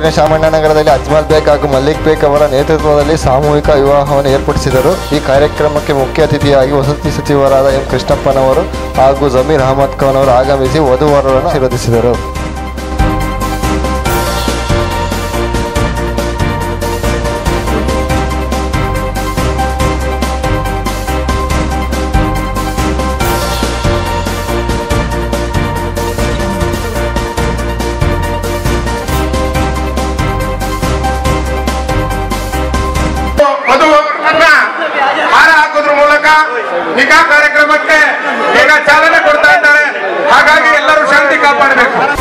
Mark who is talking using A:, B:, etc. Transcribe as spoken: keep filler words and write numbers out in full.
A: ತಾಲೂಕಿನ ಶಾಮಣ್ಣ ನಗರದಲ್ಲಿ ಅಜ್ಮಲ್ ಬೇಗ್ ಹಾಗೂ ಮಲ್ಲಿಕ್ ಬೇಗ್ ಅವರ ನೇತೃತ್ವದಲ್ಲಿ ಸಾಮೂಹಿಕ ವಿವಾಹವನ್ನು ಏರ್ಪಡಿಸಿದರು. ಈ ಕಾರ್ಯಕ್ರಮಕ್ಕೆ ಮುಖ್ಯ ಅತಿಥಿಯಾಗಿ ವಸತಿ ಸಚಿವರಾದ ಎಂ ಕೃಷ್ಣಪ್ಪನವರು ಹಾಗೂ ಜಮೀರ್ ಅಹಮದ್ ಖಾನ್ ಅವರು ಆಗಮಿಸಿ ವಧುವರರನ್ನು ಆಶೀರ್ವದಿಸಿದರು.
B: ಹಾರ ಹಾಕೋದ್ರ ಮೂಲಕ ನಿಗಾ ಕಾರ್ಯಕ್ರಮಕ್ಕೆ ಈಗ ಚಾಲನೆ ಕೊಡ್ತಾ ಇದ್ದಾರೆ. ಹಾಗಾಗಿ ಎಲ್ಲರೂ ಶಾಂತಿ ಕಾಪಾಡಬೇಕು.